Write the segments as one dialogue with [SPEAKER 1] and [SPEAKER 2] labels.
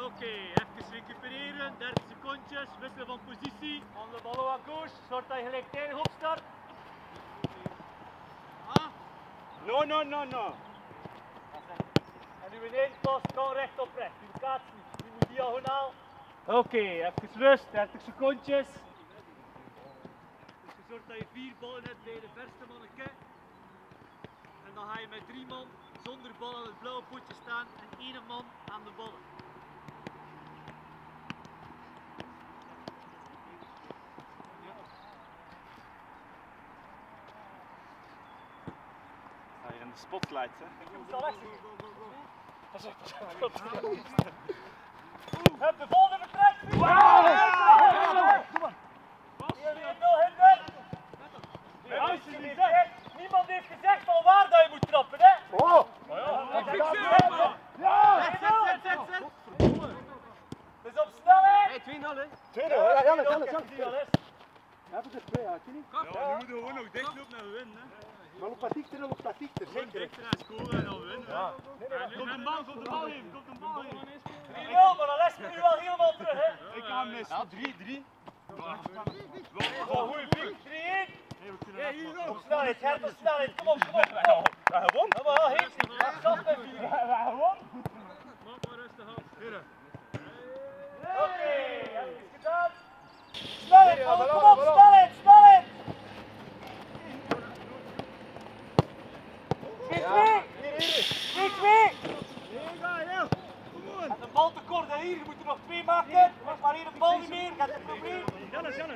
[SPEAKER 1] Oké, even recupereren, 30 secondjes, wisselen van positie. Van de bal aan koers, zorg dat je gelijktijdig opstart.
[SPEAKER 2] No, no, no, no.
[SPEAKER 1] En nu in één pas, kan recht op recht. Nu kaats niet, nu moet diagonaal. Oké, even rust, 30 secondjes. Dus je zorgt dat je 4 ballen hebt bij de verste manneke. En dan ga je met 3 man zonder bal aan het blauwe potje staan en 1 man aan de ballen.
[SPEAKER 2] Sta hier in de spotlight, hè?
[SPEAKER 1] Heb de bal in de prijs! Niemand heeft gezegd van waar dat je moet trappen, hè? Dus op snelheid!
[SPEAKER 3] 2-0 hè?
[SPEAKER 2] 2-0, ja, Jannes.
[SPEAKER 1] Ja,
[SPEAKER 2] Even de 2, ja, zie je?
[SPEAKER 4] Ja, nu moeten we gewoon nog dichtlopen en winnen. Hè.
[SPEAKER 2] Maar op platiechter en op platiechter,
[SPEAKER 4] Gewoon
[SPEAKER 2] zeker.
[SPEAKER 4] dichter en scoren en dan winnen. Ja. Komt een bal, komt een bal in, komt een bal in.
[SPEAKER 1] 3-0, maar dan les je nu wel helemaal terug, hè?
[SPEAKER 2] Ik ga hem mis.
[SPEAKER 4] Ja, 3-3.
[SPEAKER 1] Oh, goeie piek, 3-1.
[SPEAKER 4] Ja, hier
[SPEAKER 1] Op snelheid, Gert, op snelheid, kom op, kom op.
[SPEAKER 2] Ja, gewoon.
[SPEAKER 1] Ja, maar heeft niet, ja, zelf met 4.
[SPEAKER 2] Ja, gewoon.
[SPEAKER 4] Maak maar rustig af.
[SPEAKER 1] Oké, heb je het gedaan? Snelheid, kom op, snelheid, snelheid! 2-2! En de bal tekort, hè, hier, je moet er nog 2 maken. Maar hier de bal niet meer, gaat het probleem.
[SPEAKER 4] Jannes.
[SPEAKER 1] 3-2-2!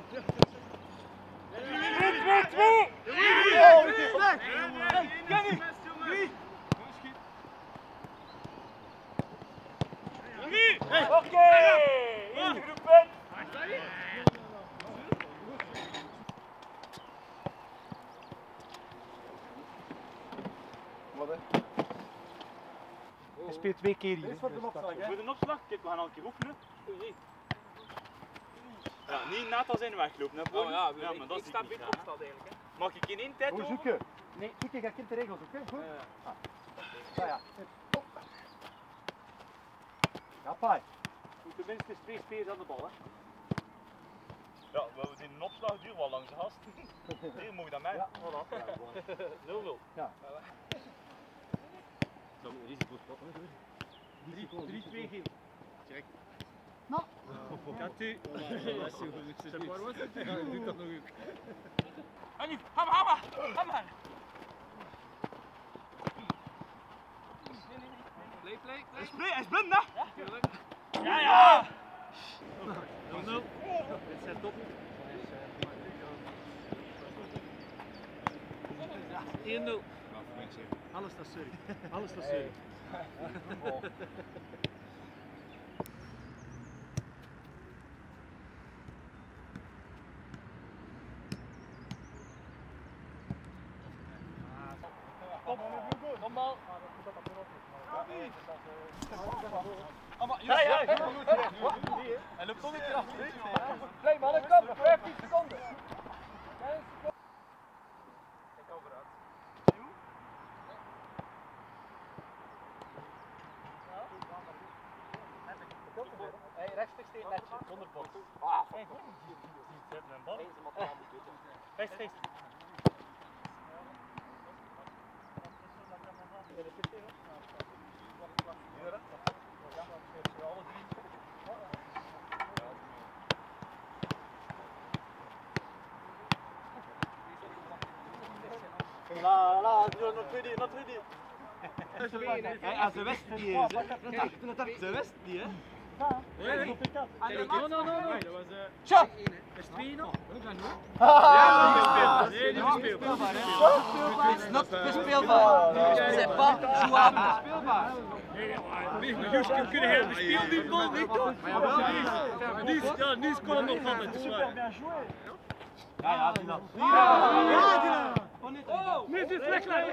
[SPEAKER 4] Kenny! 3!
[SPEAKER 1] Oké, eerste groep wint.
[SPEAKER 2] Wat, hè?
[SPEAKER 3] Hij speelt 2 keer hier.
[SPEAKER 2] Dit wordt een opslag, hè?
[SPEAKER 4] Voor de opslag? Kijk, we gaan al een keer oefenen. Ja, niet net als in weglopen, hè?
[SPEAKER 3] Oh ja,
[SPEAKER 4] maar dat
[SPEAKER 3] ik
[SPEAKER 4] is
[SPEAKER 3] sta
[SPEAKER 4] niet
[SPEAKER 3] bij de
[SPEAKER 4] graag.
[SPEAKER 3] opstand eigenlijk. Hè.
[SPEAKER 4] Mag ik in één tijd
[SPEAKER 2] Hoe
[SPEAKER 4] doen?
[SPEAKER 2] zoeken? Nee, zoek je kent de regels, oké? Goed? Ja, ja. Op. Ja, paai.
[SPEAKER 1] Moet tenminste 2 spelers aan de bal, hè?
[SPEAKER 4] Ja, we hebben een opslag duur wel langs de gast. Hier moet je dat mee.
[SPEAKER 2] Ja.
[SPEAKER 1] Voilà. 0-0.
[SPEAKER 2] Ja.
[SPEAKER 3] Dan moet je risico spotten.
[SPEAKER 1] 3-2 geel.
[SPEAKER 4] Gaat u?
[SPEAKER 3] Zeg maar wat? Ja, doe dat nog ook.
[SPEAKER 4] Annie, ga maar!
[SPEAKER 3] Play.
[SPEAKER 4] Hij is blind, hè?
[SPEAKER 1] Ja!
[SPEAKER 3] 0-0. Dit zet top. 1-0. Alles dat sorry. Alles dat sorry.
[SPEAKER 1] Kom bal.
[SPEAKER 4] Ja,
[SPEAKER 1] Hij loopt toch niet terug. Nee, man, dat kan. 15 seconden. Kijk overuit. Hey, rechtstreeks tegen het netje, zonder box.
[SPEAKER 4] rechts.
[SPEAKER 1] Not ready.
[SPEAKER 3] Als ze wist die is, ze wist die, hè? No.
[SPEAKER 1] Tja!
[SPEAKER 3] Is 2 nog?
[SPEAKER 4] Ja, die is
[SPEAKER 3] speelbaar. Het is not speelbaar. C'est pas jouable. Speelbaar.
[SPEAKER 4] We kunnen helemaal spelen die bal niet toch? Nu scoren we nog van het zwaar.
[SPEAKER 3] Ja, Dylan.
[SPEAKER 4] Nu is het lekker.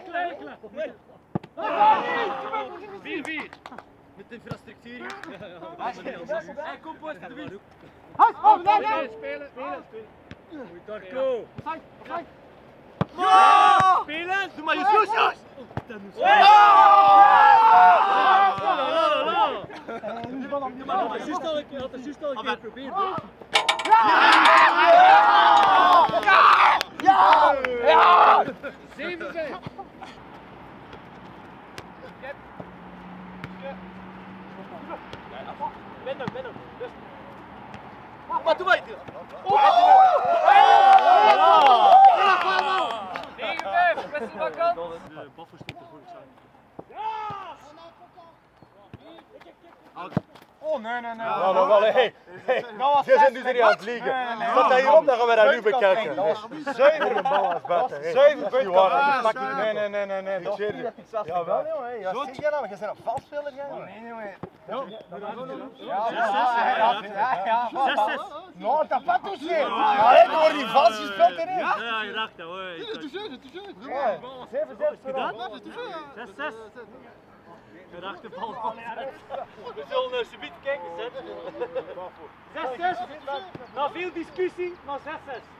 [SPEAKER 4] 4-4.
[SPEAKER 3] Met infrastructuur.
[SPEAKER 1] Hey, kom post, de wind.
[SPEAKER 4] Spelen. Goed, Darko.
[SPEAKER 1] Ja!
[SPEAKER 4] Spelen.
[SPEAKER 1] Doe maar je soesjes!
[SPEAKER 2] Nu is
[SPEAKER 4] Maar dat is juist al een keer geprobeerd.
[SPEAKER 2] Ja!
[SPEAKER 3] 7-5.
[SPEAKER 1] Ben ook.
[SPEAKER 2] Maar doe maar.
[SPEAKER 3] 9-5. Beste bakkant.
[SPEAKER 4] De Baffer stond ervoor te zijn.
[SPEAKER 2] Oh nee.
[SPEAKER 5] Nou, hey. Je bent nu niet aan het liegen. Zat hij hierop, dan gaan we dat nu bekijken. 7 bal als buiten. 7 punten. Nee.
[SPEAKER 2] Ja, wel jongen. Ja, zie je nou? Je bent een valspeler, jij? Nee, jongen. Ja. Nou, dat pat dus niet. Ja, ik hoor die vals gespeeld erin.
[SPEAKER 1] Ja, je raakt dat hoor.
[SPEAKER 2] 7-6
[SPEAKER 1] gedaan? 6-6. Je raakt de bal. We zullen nou subiet kijken, 6-6. Nou, veel discussie, maar 6-6.